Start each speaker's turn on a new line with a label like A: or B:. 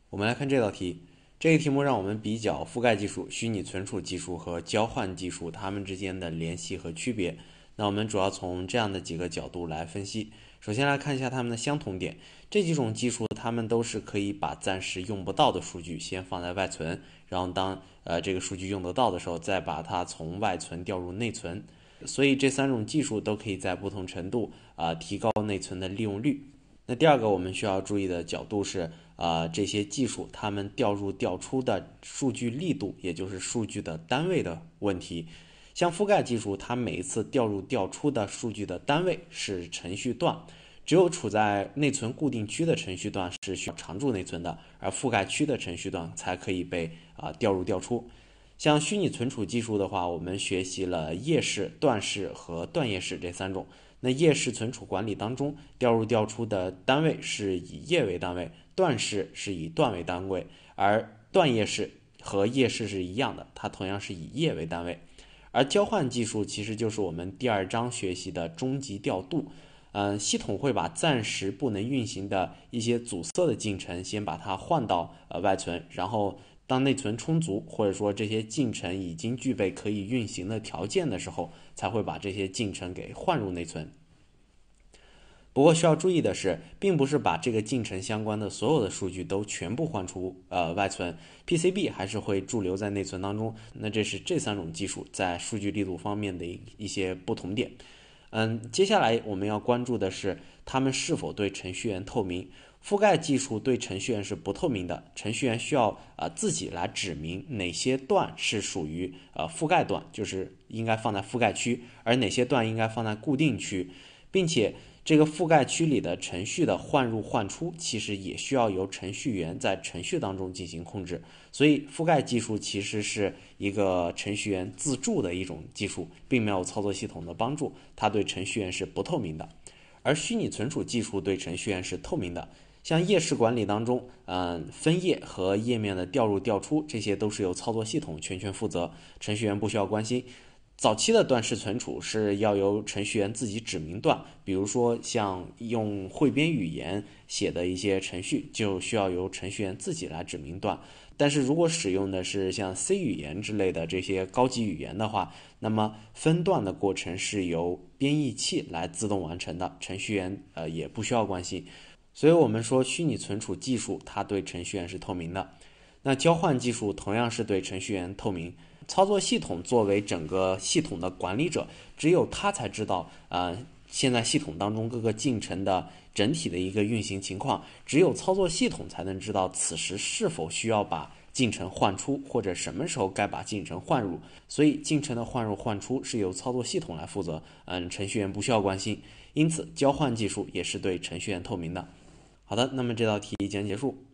A: 我们来看这道题，这个题目让我们比较覆盖技术、虚拟存储技术和交换技术它们之间的联系和区别。那我们主要从这样的几个角度来分析。首先来看一下它们的相同点，这几种技术它们都是可以把暂时用不到的数据先放在外存，然后当这个数据用得到的时候，再把它从外存调入内存。所以这三种技术都可以在不同程度提高内存的利用率。那第二个我们需要注意的角度是，这些技术它们调入调出的数据力度，也就是数据的单位的问题。像覆盖技术，它每一次调入调出的数据的单位是程序段，只有处在内存固定区的程序段是需要常驻内存的，而覆盖区的程序段才可以被调入调出。像虚拟存储技术的话，我们学习了页式、段式和断页式这三种。那页式存储管理当中，调入调出的单位是以页为单位，段式是以段为单位，而断页式和页式是一样的，它同样是以页为单位。而交换技术其实就是我们第二章学习的终极调度。系统会把暂时不能运行的一些阻塞的进程先把它换到外存，然后当内存充足，或者说这些进程已经具备可以运行的条件的时候，才会把这些进程给换入内存。不过需要注意的是，并不是把这个进程相关的所有的数据都全部换出外存 ，PCB 还是会驻留在内存当中。那这是这三种技术在数据力度方面的一些不同点。接下来我们要关注的是它们是否对程序员透明。覆盖技术对程序员是不透明的，程序员需要自己来指明哪些段是属于覆盖段，就是应该放在覆盖区，而哪些段应该放在固定区，并且这个覆盖区里的程序的换入换出，其实也需要由程序员在程序当中进行控制。所以覆盖技术其实是一个程序员自助的一种技术，并没有操作系统的帮助，它对程序员是不透明的。而虚拟存储技术对程序员是透明的。像页式管理当中，分页和页面的调入调出，这些都是由操作系统全权负责，程序员不需要关心。早期的段式存储是要由程序员自己指明段，比如说像用汇编语言写的一些程序，就需要由程序员自己来指明段。但是如果使用的是像 C 语言之类的这些高级语言的话，那么分段的过程是由编译器来自动完成的，程序员也不需要关心。所以我们说虚拟存储技术它对程序员是透明的。那交换技术同样是对程序员透明。操作系统作为整个系统的管理者，只有他才知道现在系统当中各个进程的整体的一个运行情况，只有操作系统才能知道此时是否需要把进程换出，或者什么时候该把进程换入。所以进程的换入换出是由操作系统来负责，程序员不需要关心。因此交换技术也是对程序员透明的。好的，那么这道题已经结束。